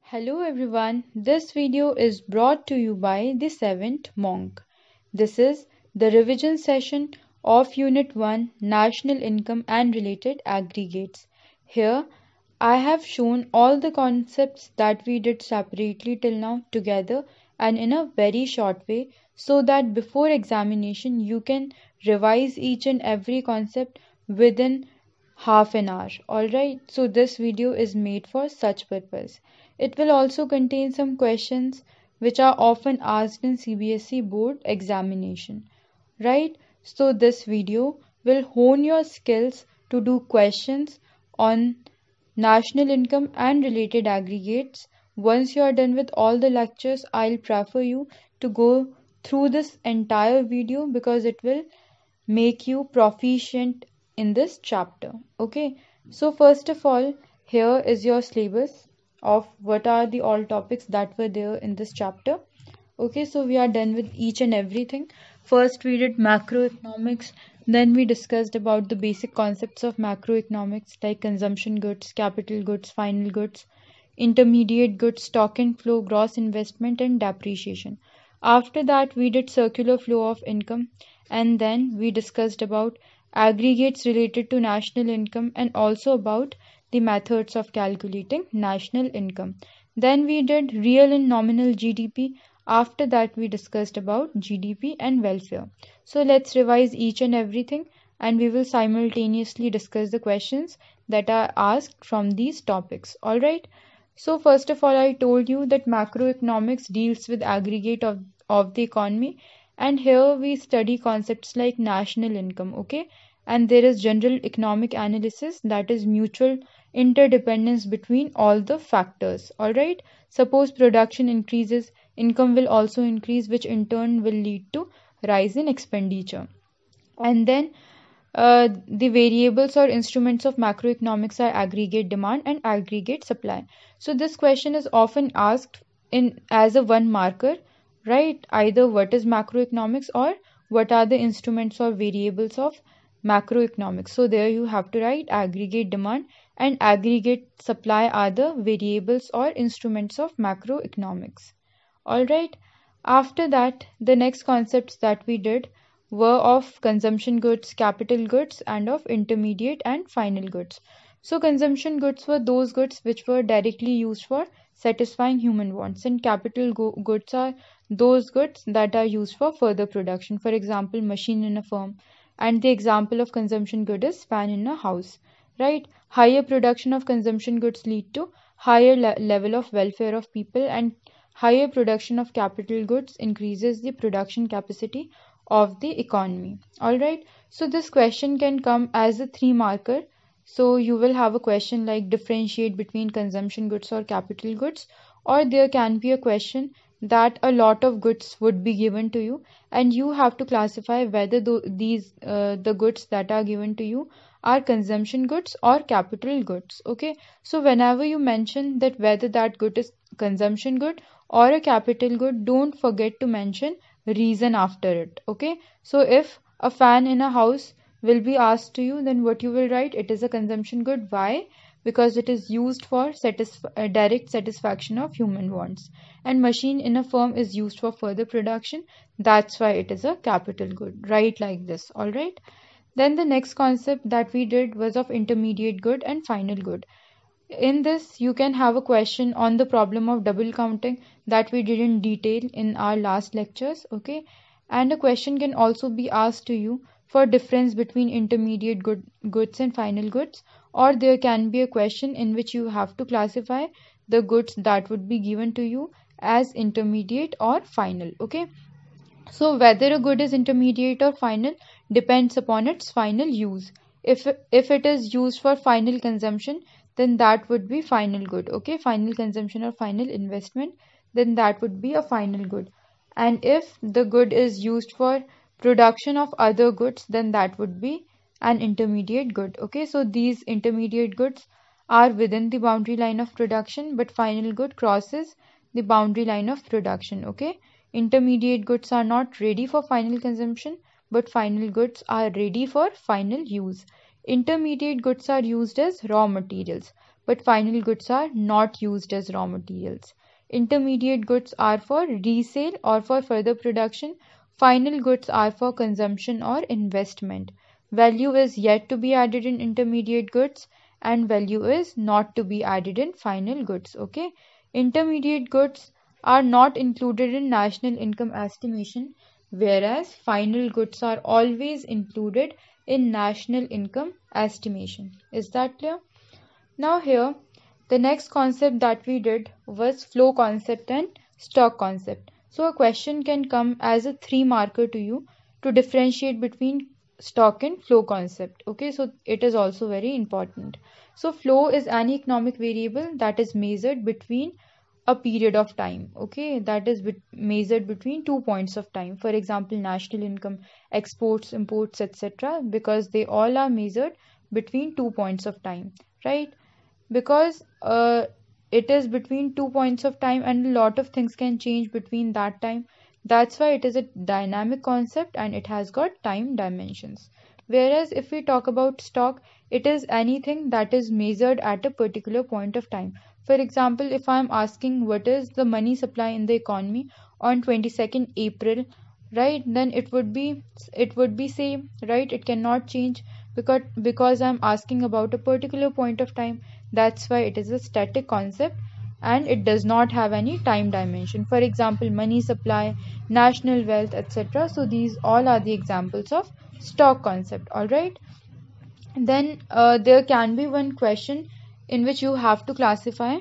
Hello everyone, this video is brought to you by the Seventh Monk. This is the revision session of Unit 1 National Income and Related Aggregates. Here I have shown all the concepts that we did separately till now together and in a very short way so that before examination you can revise each and every concept within half an hour. Alright, so this video is made for such purpose. It will also contain some questions which are often asked in CBSE board examination. Right? So this video will hone your skills to do questions on national income and related aggregates. Once you are done with all the lectures, I'll prefer you to go through this entire video because it will make you proficient in this chapter. Okay, so first of all, here is your syllabus of what are the all topics that were there in this chapter. Okay, so we are done with each and everything. First we did macroeconomics, then we discussed about the basic concepts of macroeconomics like consumption goods, capital goods, final goods, intermediate goods, stock and flow, gross investment and depreciation. After that we did circular flow of income, and then we discussed about aggregates related to national income and also about the methods of calculating national income. Then we did real and nominal GDP. After that we discussed about GDP and welfare. So let's revise each and everything and we will simultaneously discuss the questions that are asked from these topics. Alright. So first of all, I told you that macroeconomics deals with aggregate of the economy, and here we study concepts like national income, okay? And there is general economic analysis, that is mutual interdependence between all the factors. All right, suppose production increases, income will also increase, which in turn will lead to rise in expenditure. And then the variables or instruments of macroeconomics are aggregate demand and aggregate supply. So this question is often asked in as a one marker, right? Either what is macroeconomics or what are the instruments or variables of macroeconomics. So there you have to write aggregate demand and aggregate supply are the variables or instruments of macroeconomics. All right. After that, the next concepts that we did were of consumption goods, capital goods, and of intermediate and final goods. So, consumption goods were those goods which were directly used for satisfying human wants, and capital goods are those goods that are used for further production. For example, machine in a firm, and the example of consumption good is fan in a house. Right? Higher production of consumption goods lead to higher level of welfare of people, and higher production of capital goods increases the production capacity of the economy. Alright, so this question can come as a three marker. So you will have a question like differentiate between consumption goods or capital goods, or there can be a question that a lot of goods would be given to you and you have to classify whether the goods that are given to you are consumption goods or capital goods. Okay, so whenever you mention that whether that good is consumption good or a capital good, don't forget to mention reason after it. Okay, so if a fan in a house will be asked to you, then what you will write, it is a consumption good. Why? Because it is used for direct satisfaction of human wants, and machine in a firm is used for further production, that's why it is a capital good. Right, like this. All right, then the next concept that we did was of intermediate good and final good. In this, you can have a question on the problem of double counting that we did in detail in our last lectures, okay? And a question can also be asked to you for difference between intermediate goods and final goods, or there can be a question in which you have to classify the goods that would be given to you as intermediate or final, okay? So whether a good is intermediate or final depends upon its final use. If it is used for final consumption, then that would be final good. Okay, final consumption or final investment, then that would be a final good. And if the good is used for production of other goods, then that would be an intermediate good. Okay, so these intermediate goods are within the boundary line of production, but final good crosses the boundary line of production. Okay, intermediate goods are not ready for final consumption, but final goods are ready for final use. Intermediate goods are used as raw materials. but final goods are not used as raw materials. Intermediate goods are for resale or for further production. Final goods are for consumption or investment. Value is yet to be added in intermediate goods and value is not to be added in final goods. Okay. Intermediate goods are not included in national income estimation, whereas final goods are always included in national income estimation. Is that clear? Now here, the next concept that we did was flow concept and stock concept. So a question can come as a 3 marker to you to differentiate between stock and flow concept. Okay, so it is also very important. So flow is any economic variable that is measured between a period of time. Okay, that is measured between 2 points of time. For example, national income, exports, imports, etc. Because they all are measured between 2 points of time, right? Because it is between 2 points of time and a lot of things can change between that time. That's why it is a dynamic concept and it has got time dimensions. Whereas if we talk about stock, it is anything that is measured at a particular point of time. For example, if I am asking what is the money supply in the economy on 22nd April, right, then it would be same, right? It cannot change because I'm asking about a particular point of time. That's why it is a static concept and it does not have any time dimension. For example, money supply, national wealth, etc. So these all are the examples of stock concept. All right. Then there can be one question in which you have to classify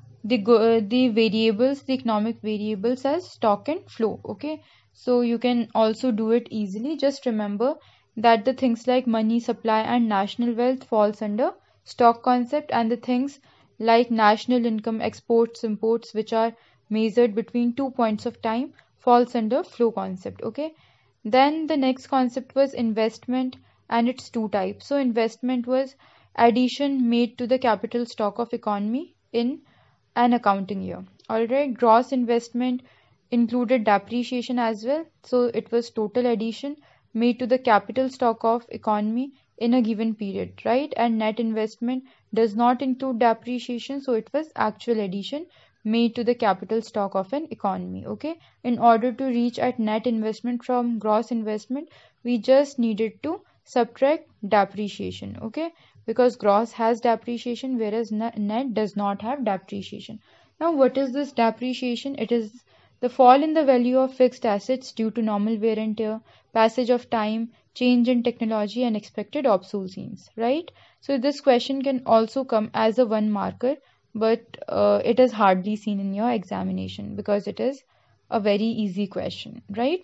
the variables, the economic variables, as stock and flow. Okay, so you can also do it easily. Just remember that the things like money supply and national wealth falls under stock concept, and the things like national income, exports, imports, which are measured between 2 points of time, falls under flow concept. Okay, then the next concept was investment, and its two types. So investment was addition made to the capital stock of economy in an accounting year. Alright, gross investment included depreciation as well. So it was total addition made to the capital stock of economy in a given period, right? And net investment does not include depreciation, so it was actual addition made to the capital stock of an economy. Okay, in order to reach at net investment from gross investment, we just needed to subtract depreciation. Okay, because gross has depreciation whereas net does not have depreciation. Now what is this depreciation? It is the fall in the value of fixed assets due to normal wear and tear, passage of time, change in technology and expected obsolescence, right? So this question can also come as a 1 marker, but it is hardly seen in your examination because it is a very easy question, right?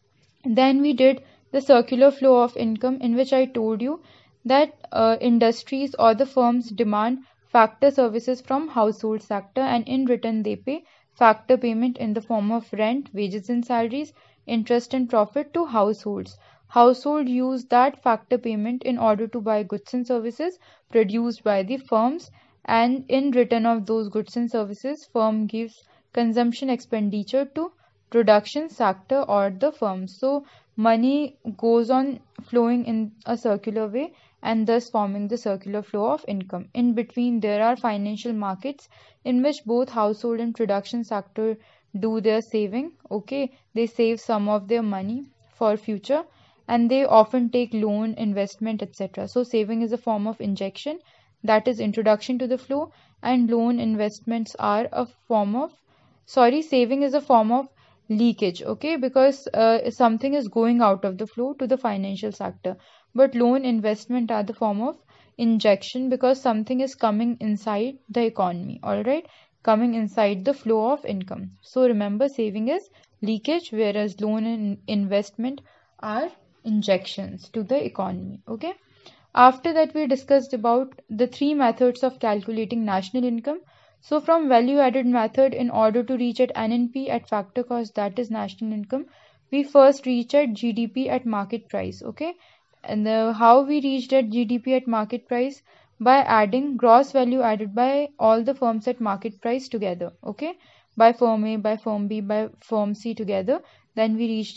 Then we did the circular flow of income, in which I told you that industries or the firms demand factor services from household sector, and in return they pay factor payment in the form of rent, wages and salaries, interest and profit to households. Household use that factor payment in order to buy goods and services produced by the firms, and in return of those goods and services, firm gives consumption expenditure to production sector or the firm. So money goes on flowing in a circular way and thus forming the circular flow of income. In between, there are financial markets in which both household and production sector do their saving. Okay, they save some of their money for future and they often take loan, investment, etc. So saving is a form of injection, that is introduction to the flow, and loan investments are a form of, sorry, saving is a form of leakage. Okay, because something is going out of the flow to the financial sector, but loan investment are the form of injection because something is coming inside the economy. All right, coming inside the flow of income. So remember, saving is leakage whereas loan and investment are injections to the economy. Okay, after that we discussed about the 3 methods of calculating national income. So from value added method, in order to reach at NNP at factor cost, that is national income, we first reach at GDP at market price. Okay, and how we reached at GDP at market price? By adding gross value added by all the firms at market price together. Okay, by firm A, by firm B, by firm C together, then we reached at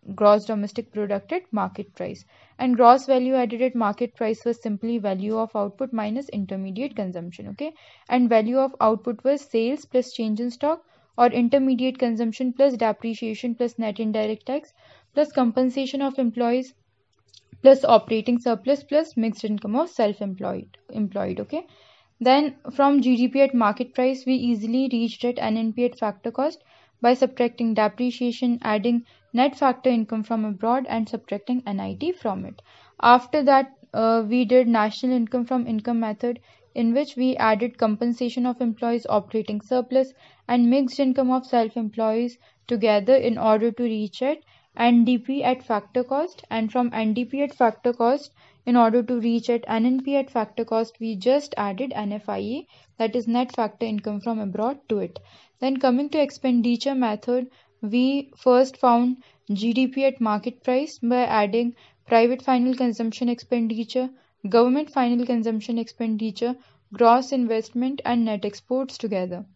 gross domestic product at market price. And gross value added at market price was simply value of output minus intermediate consumption. Okay. And value of output was sales plus change in stock, or intermediate consumption plus depreciation plus net indirect tax plus compensation of employees plus operating surplus plus mixed income of self-employed. Okay. Then from GDP at market price, we easily reached at NNP at factor cost by subtracting depreciation, adding net factor income from abroad, and subtracting NIT from it. After that, we did national income from income method, in which we added compensation of employees operating surplus and mixed income of self-employees together in order to reach at NDP at factor cost. And from NDP at factor cost, in order to reach at NNP at factor cost, we just added NFIE, that is net factor income from abroad, to it. Then coming to expenditure method, we first found GDP at market price by adding private final consumption expenditure, government final consumption expenditure, gross investment, and net exports together.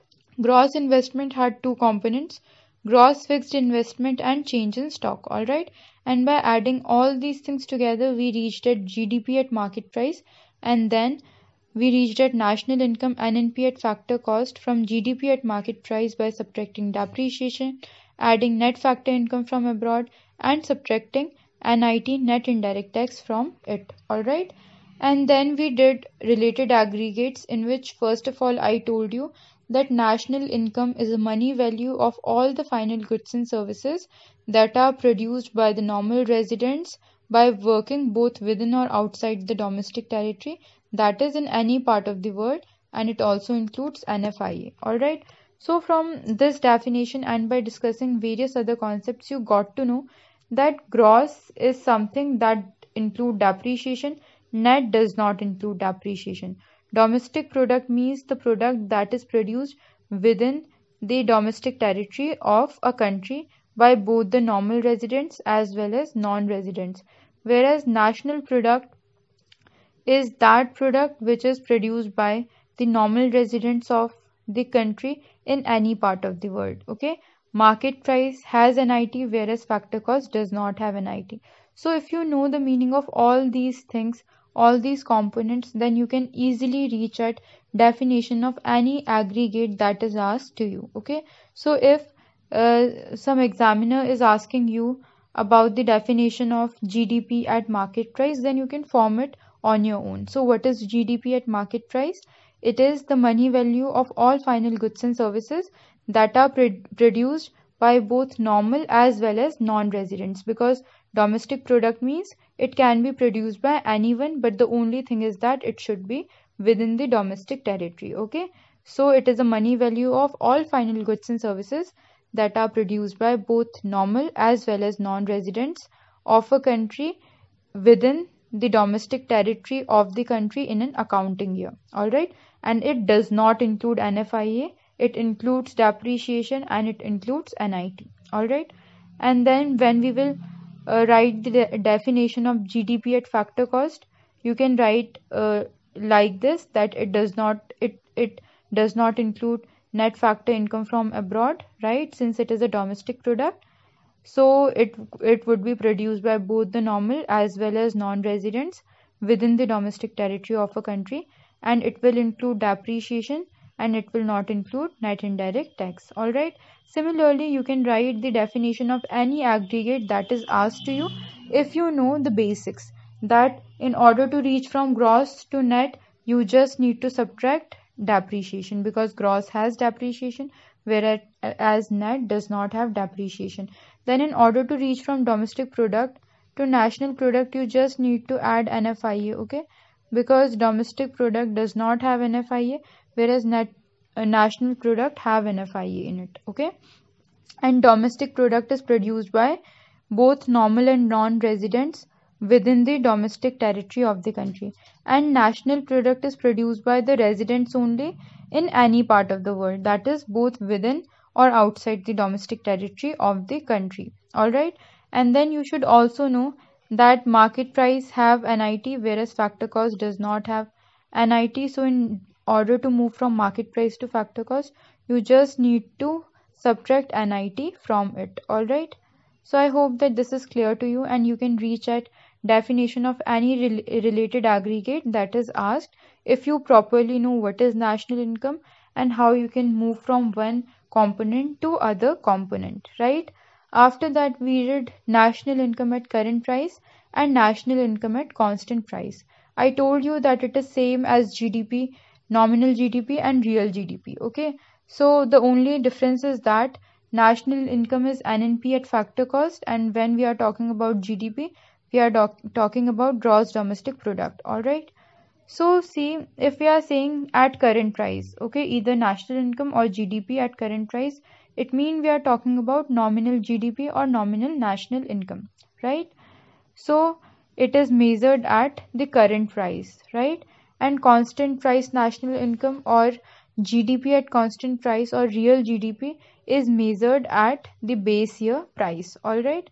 Gross investment had two components: gross fixed investment and change in stock. Alright. And by adding all these things together, we reached at GDP at market price, and then we reached at national income NNP at factor cost from GDP at market price by subtracting depreciation, adding net factor income from abroad, and subtracting NIT net indirect tax from it. Alright. And then we did related aggregates, in which first of all I told you that national income is the money value of all the final goods and services that are produced by the normal residents by working both within or outside the domestic territory, that is in any part of the world, and it also includes NFIA. Alright. So from this definition and by discussing various other concepts, you got to know that gross is something that include depreciation, net does not include depreciation. Domestic product means the product that is produced within the domestic territory of a country by both the normal residents as well as non-residents, whereas national product is that product which is produced by the normal residents of the country in any part of the world. Okay. Market price has NIT, whereas factor cost does not have NIT. So if you know the meaning of all these things, all these components, then you can easily reach at definition of any aggregate that is asked to you. Okay. So if some examiner is asking you about the definition of GDP at market price, then you can form it on your own. So what is GDP at market price? It is the money value of all final goods and services that are produced by both normal as well as non-residents, because domestic product means it can be produced by anyone, but the only thing is that it should be within the domestic territory. Okay. So it is a money value of all final goods and services that are produced by both normal as well as non-residents of a country within the domestic territory of the country in an accounting year. Alright. And it does not include NFIA, it includes depreciation, and it includes NIT. Alright. And then when we will write the definition of GDP at factor cost, you can write like this, that it does not include net factor income from abroad, right, since it is a domestic product. So it would be produced by both the normal as well as non-residents within the domestic territory of a country, and it will include depreciation, and it will not include net indirect tax. Alright. Similarly, you can write the definition of any aggregate that is asked to you if you know the basics, that in order to reach from gross to net, you just need to subtract depreciation, because gross has depreciation, whereas net does not have depreciation. Then in order to reach from domestic product to national product, you just need to add NFIA. Okay. Because domestic product does not have NFIA, whereas national product have NFIA in it. Okay. And domestic product is produced by both normal and non-residents within the domestic territory of the country, and national product is produced by the residents only in any part of the world, that is both within or outside the domestic territory of the country. Alright. And then you should also know that market price have NIT, whereas factor cost does not have NIT. So in order to move from market price to factor cost, you just need to subtract NIT from it. Alright. So I hope that this is clear to you and you can reach at definition of any related aggregate that is asked if you properly know what is national income and how you can move from one component to other component, right? After that we read national income at current price and national income at constant price. I told you that it is same as GDP, nominal GDP and real GDP. Okay, so the only difference is that national income is NNP at factor cost, and when we are talking about GDP, we are talking about gross domestic product. All right. So see, if we are saying at current price, okay, either national income or GDP at current price, it means we are talking about nominal GDP or nominal national income, right? So it is measured at the current price, right? And constant price national income or GDP at constant price or real GDP is measured at the base year price, all right?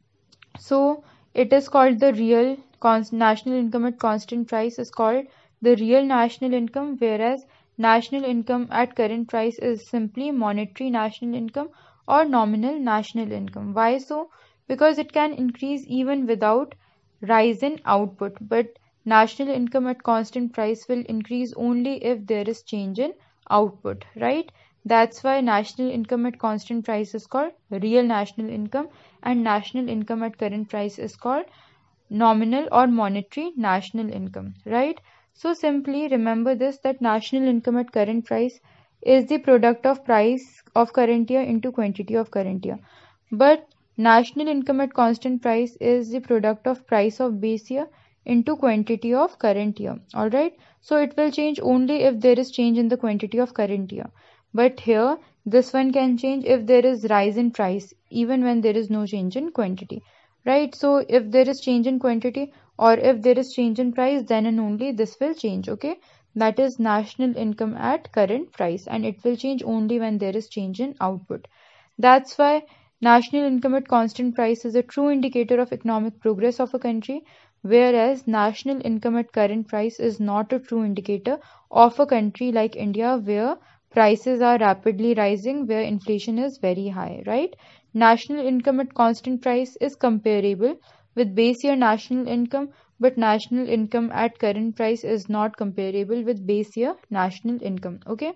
So it is called the real national income at constant price is called the real national income, whereas national income at current price is simply monetary national income or nominal national income. Why so? Because it can increase even without rise in output, but national income at constant price will increase only if there is change in output, right? That's why national income at constant price is called real national income and national income at current price is called nominal or monetary national income, right? So simply remember this, that national income at current price is the product of price of current year into quantity of current year, but national income at constant price is the product of price of base year into quantity of current year. All right, so it will change only if there is change in the quantity of current year, but here this one can change if there is rise in price even when there is no change in quantity, right? So if there is change in quantity or if there is change in price, then and only this will change. Okay, that is national income at current price, and it will change only when there is change in output. That's why national income at constant price is a true indicator of economic progress of a country, whereas national income at current price is not a true indicator of a country like India, where prices are rapidly rising, where inflation is very high, right? National income at constant price is comparable with base year national income, but national income at current price is not comparable with base year national income. Okay,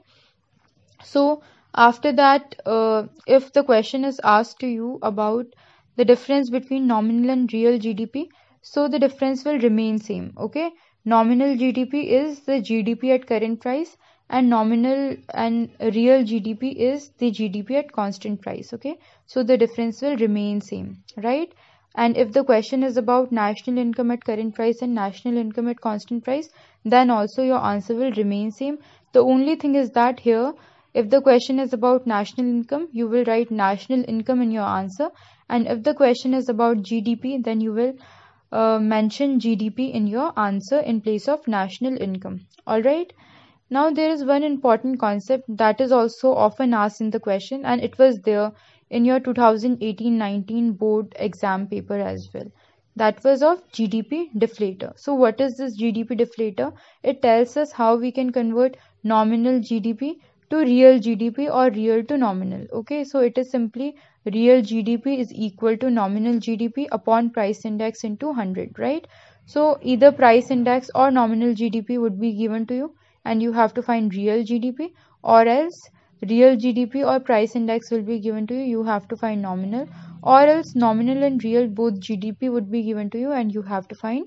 so after that, if the question is asked to you about the difference between nominal and real GDP, so the difference will remain same. Okay, nominal GDP is the GDP at current price, and nominal and real GDP is the GDP at constant price. Okay, so the difference will remain same, right? And if the question is about national income at current price and national income at constant price, then also your answer will remain same. The only thing is that here, if the question is about national income, you will write national income in your answer, and if the question is about GDP, then you will mention GDP in your answer in place of national income. All right. Now there is one important concept that is also often asked in the question, and it was there in your 2018-19 board exam paper as well. That was of GDP deflator. So what is this GDP deflator? It tells us how we can convert nominal GDP to real GDP or real to nominal. Okay, so it is simply real GDP is equal to nominal GDP upon price index into 100, right? So either price index or nominal GDP would be given to you and you have to find real GDP, or else real GDP or price index will be given to you, you have to find nominal, or else nominal and real both GDP would be given to you and you have to find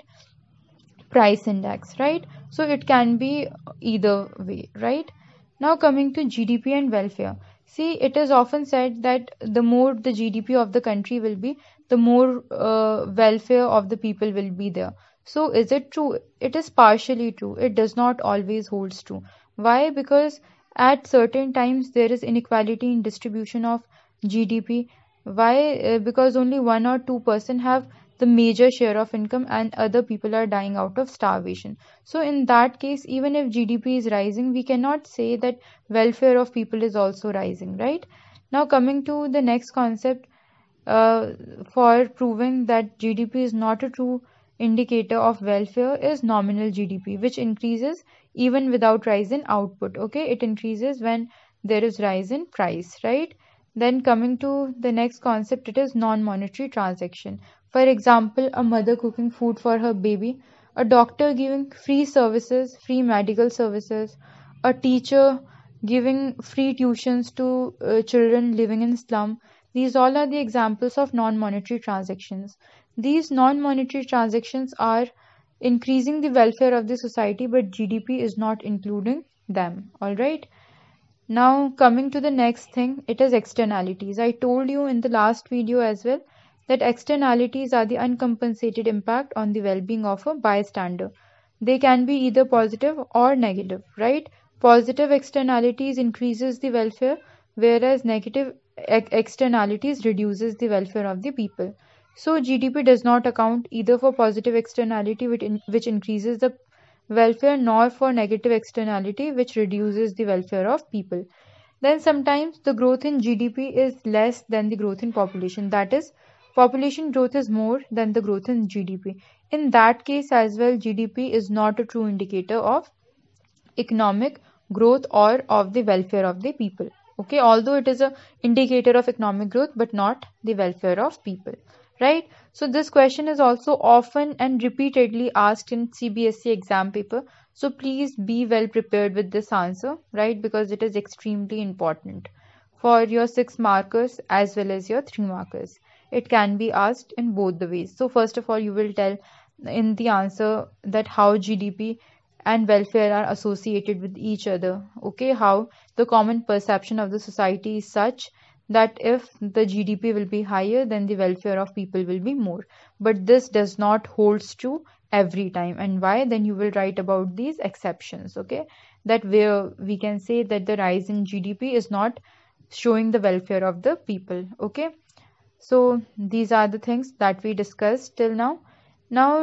price index, right? So it can be either way, right? Now coming to GDP and welfare. See, it is often said that the more the GDP of the country will be, the more welfare of the people will be there. So is it true? It is partially true. It does not always holds true. Why? Because at certain times there is inequality in distribution of GDP. Why? Because only 1 or 2% have the major share of income and other people are dying out of starvation. So in that case, even if GDP is rising, we cannot say that welfare of people is also rising, right? Now coming to the next concept, uh, for proving that GDP is not a true indicator of welfare is nominal GDP, which increases even without rise in output. Okay, it increases when there is rise in price, right? Then coming to the next concept, it is non-monetary transaction. For example, a mother cooking food for her baby, a doctor giving free services, free medical services, a teacher giving free tuitions to children living in slum. These all are the examples of non-monetary transactions. These non-monetary transactions are increasing the welfare of the society, but GDP is not including them. All right. Now coming to the next thing, it is externalities. I told you in the last video as well that externalities are the uncompensated impact on the well-being of a bystander. They can be either positive or negative, right? Positive externalities increases the welfare, whereas negative externalities reduces the welfare of the people. So GDP does not account either for positive externality which increases the welfare, nor for negative externality which reduces the welfare of people. Then sometimes the growth in GDP is less than the growth in population. That is, population growth is more than the growth in GDP. In that case as well, GDP is not a true indicator of economic growth or of the welfare of the people. Okay, although it is a indicator of economic growth but not the welfare of people, right? So this question is also often and repeatedly asked in CBSE exam paper, so please be well prepared with this answer, right? Because it is extremely important for your 6 markers as well as your 3 markers. It can be asked in both the ways. So first of all, you will tell in the answer that how GDP and welfare are associated with each other. Okay, how the common perception of the society is such that if the GDP will be higher, then the welfare of people will be more. But this does not holds true every time. And why? Then you will write about these exceptions. Okay, that where we can say that the rise in GDP is not showing the welfare of the people. Okay, so these are the things that we discussed till now. Now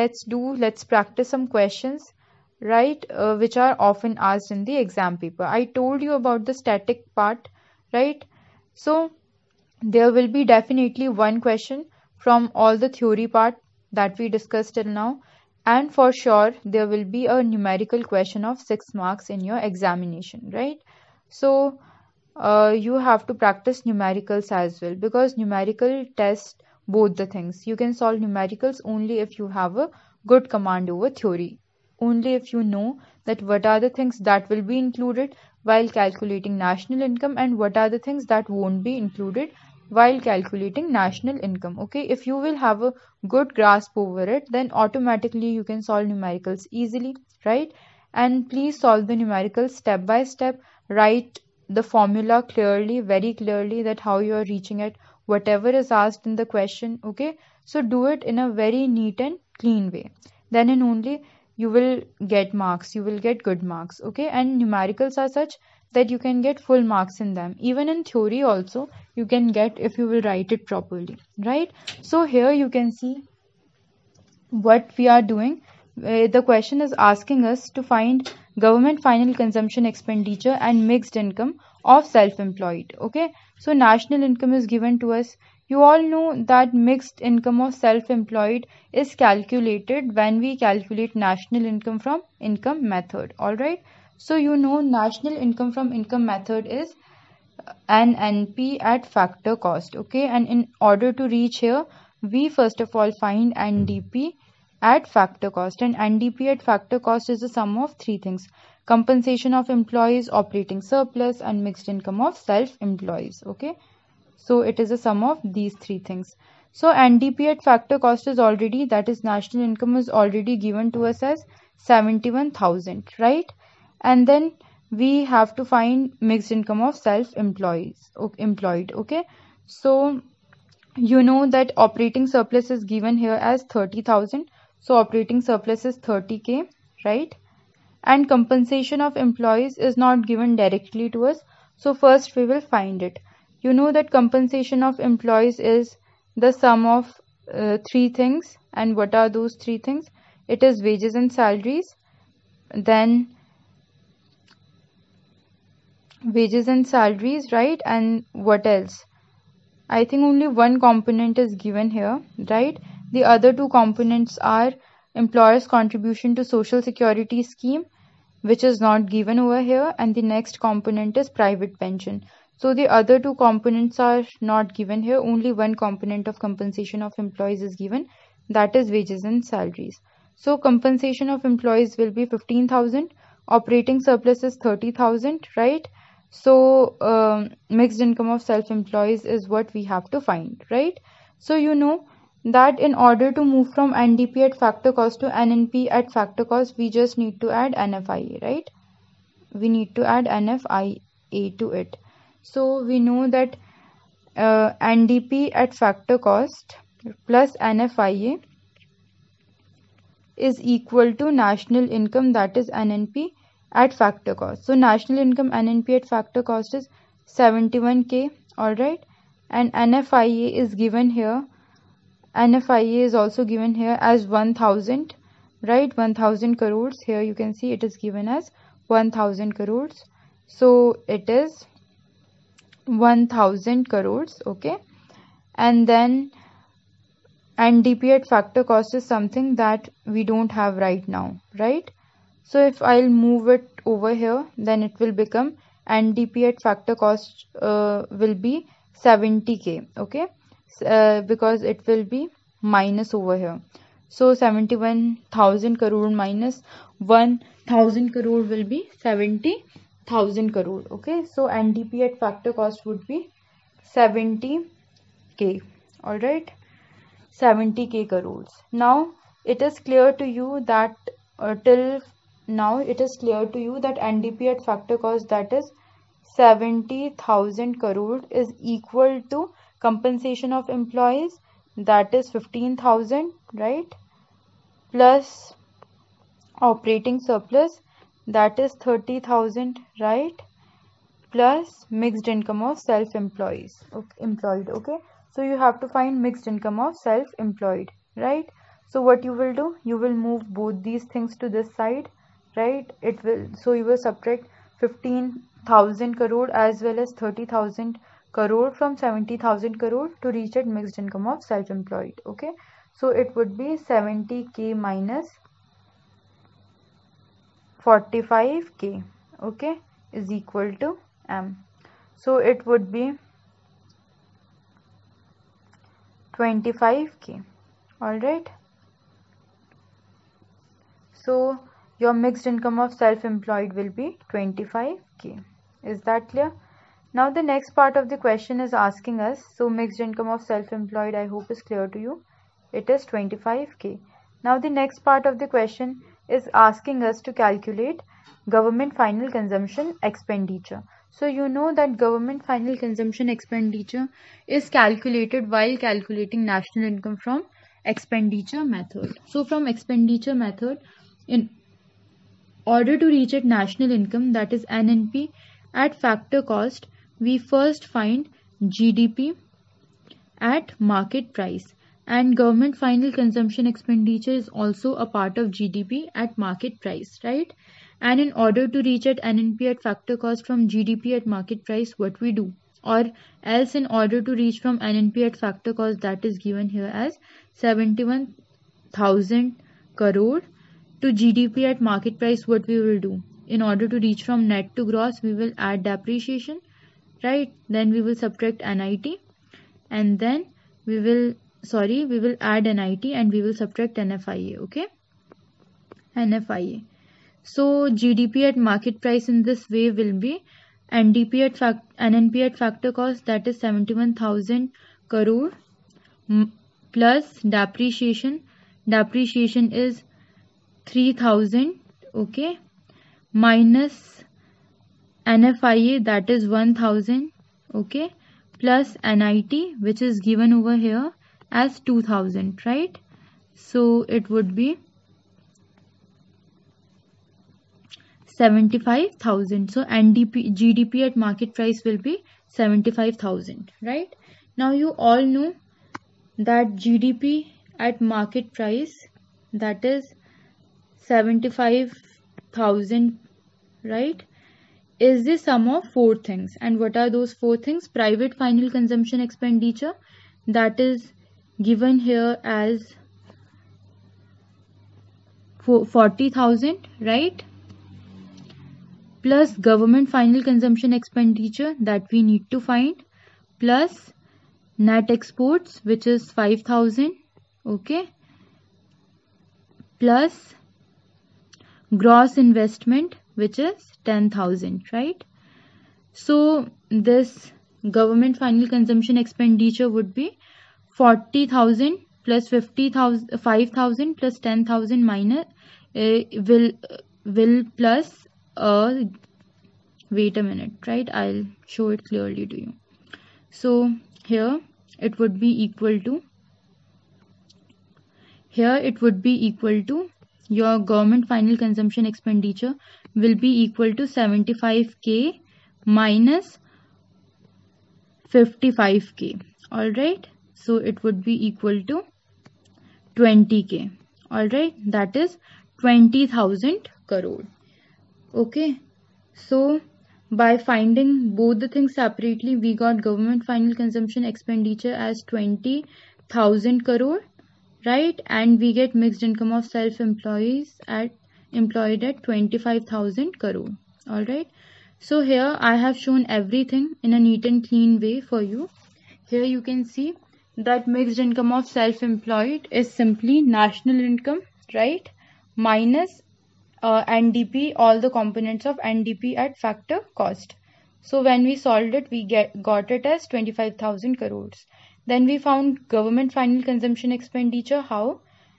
let's practice some questions, right, which are often asked in the exam paper. I told you about the static part, right? So there will be definitely one question from all the theory part that we discussed till now, and for sure there will be a numerical question of 6 marks in your examination, right? So you have to practice numericals as well, because numerical test both the things. You can solve numericals only if you have a good command over theory, only if you know that what are the things that will be included while calculating national income and what are the things that won't be included while calculating national income. Okay, if you will have a good grasp over it, then automatically you can solve numericals easily, right? And please solve the numericals step by step. Write the formula clearly, very clearly, that how you are reaching at whatever is asked in the question. Okay, so do it in a very neat and clean way, then and only you will get marks, you will get good marks. Okay, and numericals are such that you can get full marks in them. Even in theory also you can get if you will write it properly, right? So here you can see what we are doing. The question is asking us to find government final consumption expenditure and mixed income of self-employed. Okay, so national income is given to us. You all know that mixed income of self-employed is calculated when we calculate national income from income method. All right, so you know national income from income method is an NP at factor cost. Okay, and in order to reach here, we first of all find NDP at factor cost, and NDP at factor cost is the sum of 3 things: compensation of employees, operating surplus, and mixed income of self-employees. Okay, so it is a sum of these 3 things. So NDP at factor cost is already, that is national income, is already given to us as 71,000, right? And then we have to find mixed income of self-employees employed. Okay, so you know that operating surplus is given here as 30,000, so operating surplus is 30k, right? And compensation of employees is not given directly to us, so first we will find it. You know that compensation of employees is the sum of 3 things, and what are those 3 things? It is wages and salaries, then wages and salaries, right? And what else? I think only one component is given here, right? The other 2 components are employer's contribution to social security scheme, which is not given over here, and the next component is private pension. So the other two components are not given here. Only one component of compensation of employees is given, that is wages and salaries. So compensation of employees will be 15,000. Operating surplus is 30,000, right? So mixed income of self-employees is what we have to find, right? So you know that in order to move from NDP at factor cost to NNP at factor cost, we just need to add NFIA, right? We need to add NFIA to it. So we know that NDP at factor cost plus NFIA is equal to national income, that is NNP at factor cost. So national income NNP at factor cost is 71k, alright, and NFIA is given here. NFIA is also given here as 1000, right? 1000 crores. Here you can see it is given as 1000 crores. So it is 1000 crores, okay? And then NDP at factor cost is something that we don't have right now, right? So if I'll move it over here, then it will become NDP at factor cost will be 70k, okay? Because it will be minus over here. So 71,000 crore minus 1,000 crore will be 70,000 crore, okay? So NDP at factor cost would be 70k, alright? 70k crores. Now it is clear to you that till now it is clear to you that NDP at factor cost, that is 70,000 crore, is equal to compensation of employees, that is 15,000, right, plus operating surplus, that is 30,000, right, plus mixed income of self-employed, okay? So you have to find mixed income of self-employed, right? So what you will do, you will move both these things to this side, right? So you will subtract 15,000 crore as well as 30,000 crore from 70,000 crore to reach at mixed income of self-employed, okay? So it would be 70k minus 45k, okay, is equal to M. So it would be 25k, alright. So your mixed income of self-employed will be 25k. Is that clear? Now the next part of the question is asking us, so mixed income of self-employed, I hope is clear to you. It is 25k. Now the next part of the question is asking us to calculate government final consumption expenditure. So you know that government final consumption expenditure is calculated while calculating national income from expenditure method. So from expenditure method, in order to reach at national income, that is NNP at factor cost, we first find GDP at market price, and government final consumption expenditure is also a part of GDP at market price, right? And in order to reach at NNP at factor cost from GDP at market price, what we do, or else in order to reach from NNP at factor cost, that is given here as 71,000 crore to GDP at market price, what we will do, in order to reach from net to gross, we will add depreciation, right? Then we will subtract NIT, and then we will add NIT and we will subtract NFIA, okay? NFIA. So GDP at market price in this way will be NNP at factor cost, that is 71,000 crore plus depreciation. Depreciation is 3,000, okay, minus NFIA, that is 1,000, okay, plus NIT, which is given over here as 2,000, right? So it would be 75,000. So GDP at market price will be 75,000, right? Now you all know that GDP at market price, that is 75,000, right, is the sum of four things. And what are those four things? Private final consumption expenditure, that is given here as 40,000, right, plus government final consumption expenditure that we need to find, plus net exports which is 5,000, okay, plus gross investment which is 10,000, right? So this government final consumption expenditure would be 40,000 plus 50,000, 5,000 plus 10,000 minus will plus wait a minute, right? I'll show it clearly to you. So here it would be equal to your government final consumption expenditure will be equal to 75k minus 55k. All right, so it would be equal to 20k. All right, that is 20,000 crore. Okay, so by finding both the things separately, we got government final consumption expenditure as 20,000 crore, right? And we get mixed income of self-employed at 25,000 crore. All right, so here I have shown everything in a neat and clean way for you. Here you can see that mixed income of self-employed is simply national income, right, minus NDP, all the components of NDP at factor cost. So when we solved it, we got it as 25,000 crores. Then we found government final consumption expenditure. How?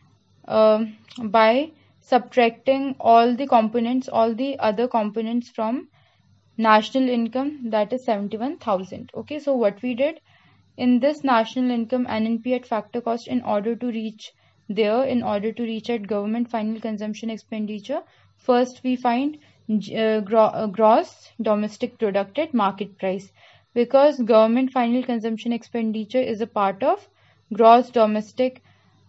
By subtracting all the components, all the other components from national income, that is 71,000. Okay, so what we did in this national income NNP at factor cost, in order to reach at government final consumption expenditure, first we find gross domestic product at market price, because government final consumption expenditure is a part of gross domestic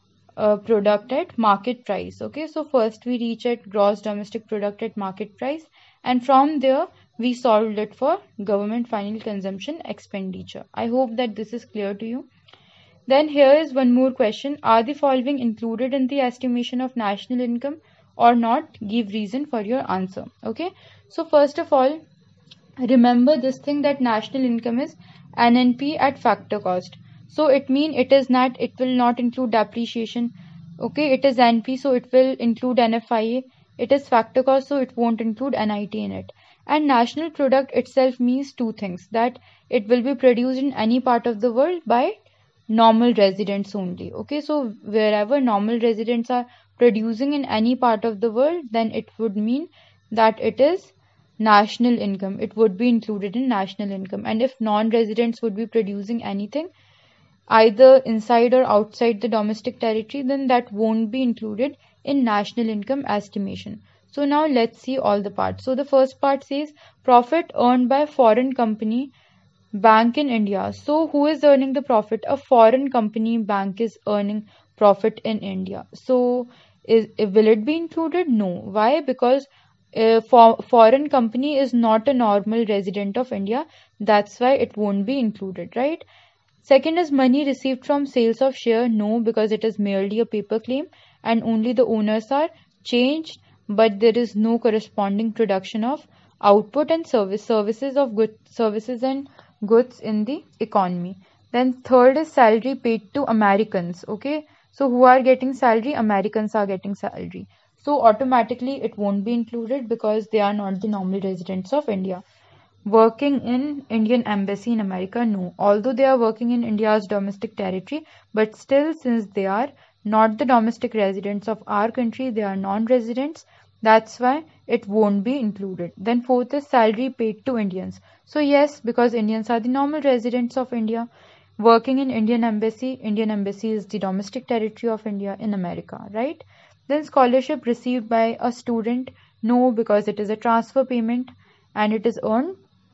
product at market price. Okay, so first we reach at gross domestic product at market price, and from there we solved it for government final consumption expenditure. I hope that this is clear to you. Then here is one more question. Are the following included in the estimation of national income or not? Give reason for your answer. Okay, so first of all, remember this thing that national income is NNP at factor cost. So it means it will not include depreciation. Okay, it is NP, so it will include NFIA. It is factor cost, so it won't include NIT in it. And national product itself means two things, that it will be produced in any part of the world by normal residents only. Okay, so wherever normal residents are producing in any part of the world, then it would mean that it is national income. It would be included in national income. And if non-residents would be producing anything either inside or outside the domestic territory, then that won't be included in national income estimation. So now let's see all the parts. So the first part says profit earned by foreign company bank in India. So who is earning the profit? A foreign company bank is earning profit in India. So will it be included? No. Why? Because foreign company is not a normal resident of India. That's why it won't be included, right? Second is money received from sales of share. No, because it is merely a paper claim and only the owners are changed, but there is no corresponding production of output and services and goods in the economy. Then third is salary paid to Americans. Okay, so who are getting salary? Americans are getting salary. So automatically it won't be included because they are not the normal residents of India. Working in Indian embassy in America, no. Although they are working in India's domestic territory, but still, since they are not the domestic residents of our country, they are non-residents. That's why it won't be included. Then fourth is salary paid to Indians. So yes, because Indians are the normal residents of India. Working in Indian embassy is the domestic territory of India in America, right? Then scholarship received by a student, no, because it is a transfer payment and it is earned.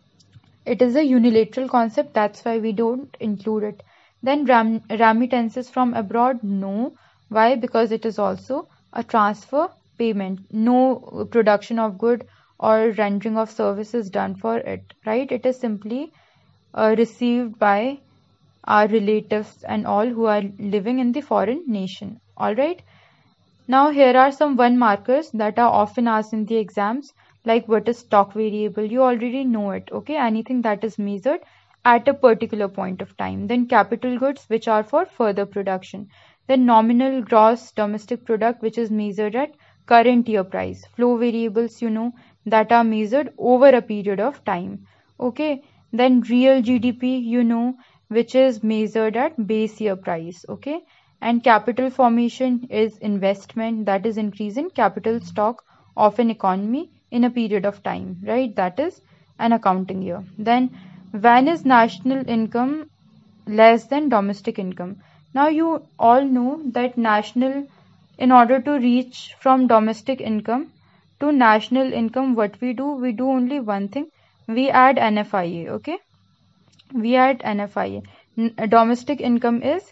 It is a unilateral concept, that's why we don't include it. Then remittances from abroad, no. Why? Because it is also a transfer payment. No production of good or rendering of services done for it, right? It is simply received by our relatives and all who are living in the foreign nation. All right. Now here are some one markers that are often asked in the exams. Like what is stock variable? You already know it. Okay, anything that is measured at a particular point of time. Then capital goods, which are for further production. Then nominal gross domestic product, which is measured at current year price. Flow variables, that are measured over a period of time. Okay, then real GDP, which is measured at base year price. Okay, and capital formation is investment, that is increase in capital stock of an economy in a period of time, right? That is an accounting year. Then when is national income less than domestic income? Now you all know that in order to reach from domestic income to national income, what we do only one thing. We add NFIA. Okay, we add NFIA. Domestic income is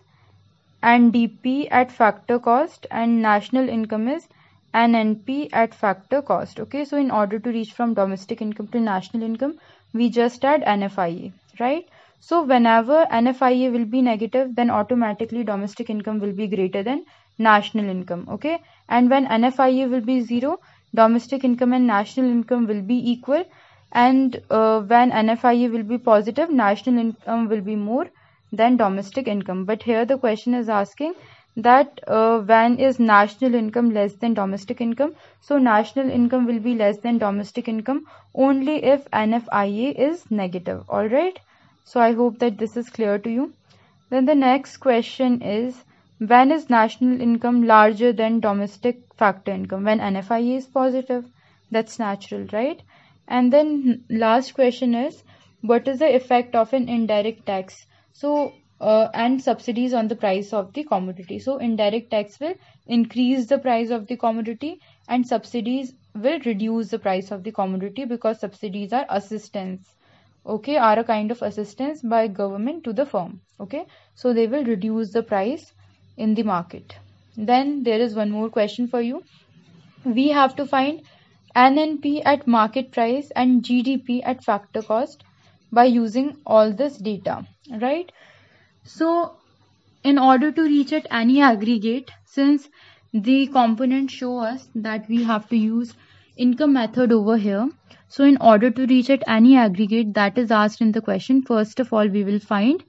NDP at factor cost, and national income is NNP at factor cost. Okay, so in order to reach from domestic income to national income, we just add NFIA, right? So whenever NFIA will be negative, then automatically domestic income will be greater than national income. Okay, and when NFIA will be 0, domestic income and national income will be equal, and when NFIA will be positive, national income will be more than domestic income. But here the question is asking that when is national income less than domestic income? So national income will be less than domestic income only if NFIA is negative. All right, so I hope that this is clear to you. Then the next question is, when is national income larger than domestic factor income? When NFIA is positive. That's natural, right? And then last question is, what is the effect of an indirect tax? So and subsidies on the price of the commodity. So indirect tax will increase the price of the commodity, and subsidies will reduce the price of the commodity, because subsidies are assistance, okay, are a kind of assistance by government to the firm. Okay, so they will reduce the price in the market. Then there is one more question for you. We have to find NNP at market price and GDP at factor cost by using all this data, right? So in order to reach at any aggregate, since the components show us that we have to use income method over here, so in order to reach at any aggregate that is asked in the question, first of all we will find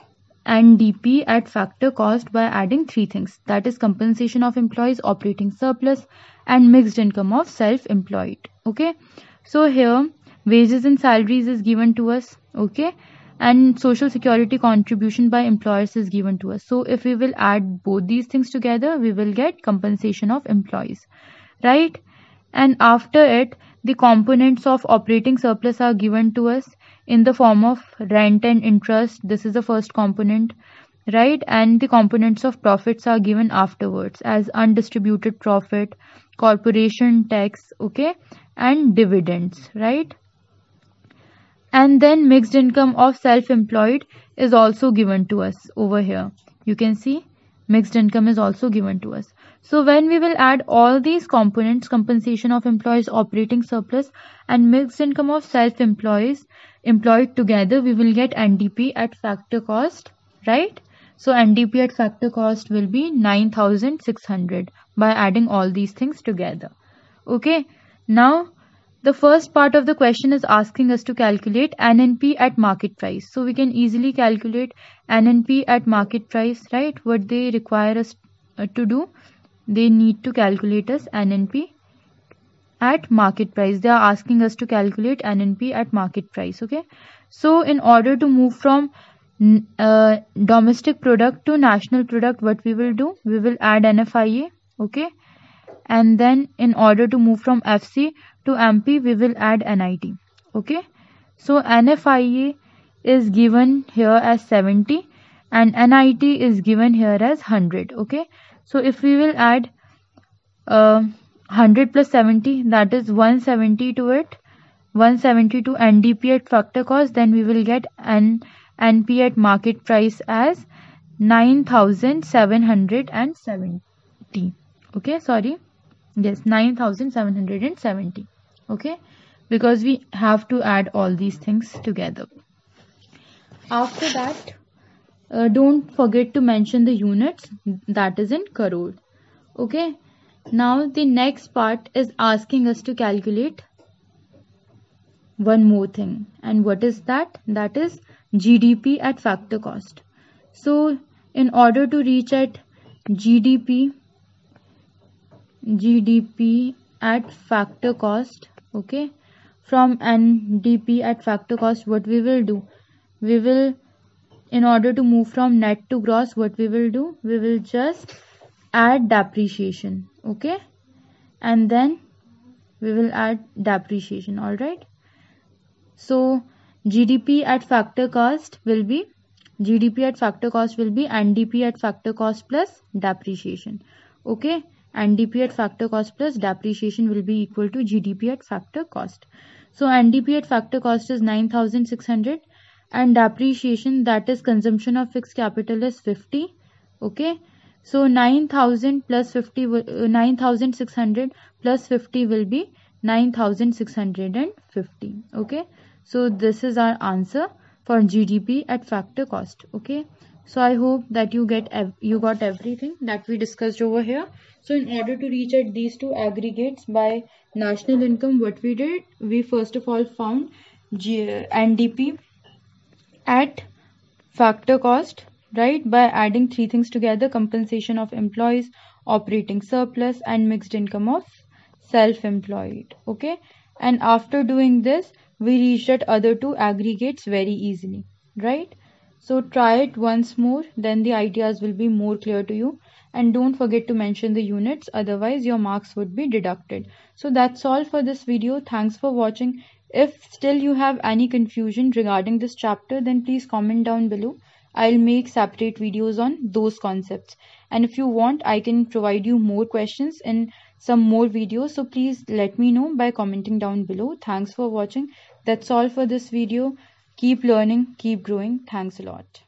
NDP at factor cost by adding three things, that is compensation of employees, operating surplus, and mixed income of self-employed. Okay, so here wages and salaries is given to us. Okay, and social security contribution by employers is given to us. So if we will add both these things together, we will get compensation of employees, right? And after it, the components of operating surplus are given to us in the form of rent and interest. This is the first component, right? And the components of profits are given afterwards as undistributed profit, corporation tax, okay, and dividends, right? And then mixed income of self-employed is also given to us over here. You can see mixed income is also given to us. So when we will add all these components, compensation of employees, operating surplus, and mixed income of self-employed together, we will get NDP at factor cost, right? So NDP at factor cost will be 9,600 by adding all these things together. Okay, now the first part of the question is asking us to calculate NNP at market price. So we can easily calculate NNP at market price, right? What they require us to do, they need to calculate us NNP at market price. They are asking us to calculate NNP at market price. Okay, so in order to move from domestic product to national product, what we will do, we will add NFIA. Okay, and then in order to move from FC to MP, we will add NIT. Okay, so NFIA is given here as 70 and NIT is given here as 100. Okay, so if we will add 100 plus 70, that is 170 to it, 170 to NDP at factor cost, then we will get NP at market price as 9,770. Okay, sorry, yes, 9,770. Okay, because we have to add all these things together. After that, don't forget to mention the units, that is in crore. Okay, now the next part is asking us to calculate one more thing. And what is that? That is GDP at factor cost. So in order to reach at GDP at factor cost, okay, from NDP at factor cost, what we will do? We will, in order to move from net to gross, what we will do? We will just add depreciation, okay, and then we will add depreciation. All right. So GDP at factor cost will be NDP at factor cost plus depreciation. Okay, NDP at factor cost plus depreciation will be equal to GDP at factor cost. So NDP at factor cost is 9,600 and depreciation, that is consumption of fixed capital, is 50. Okay, so 9,000 plus 50 9,600 plus 50 will be 9,650. Okay, so this is our answer for GDP at factor cost. Okay, so I hope that you got everything that we discussed over here. So in order to reach at these two aggregates by national income, what we did, we first of all found NDP at factor cost, right, by adding three things together: compensation of employees, operating surplus, and mixed income of self-employed. Okay, and after doing this, we reached at other two aggregates very easily, right? So try it once more, then the ideas will be more clear to you. And don't forget to mention the units, otherwise your marks would be deducted. So that's all for this video. Thanks for watching. If still you have any confusion regarding this chapter, then please comment down below. I'll make separate videos on those concepts. And if you want, I can provide you more questions in some more videos. So please let me know by commenting down below. Thanks for watching. That's all for this video. Keep learning, keep growing. Thanks a lot.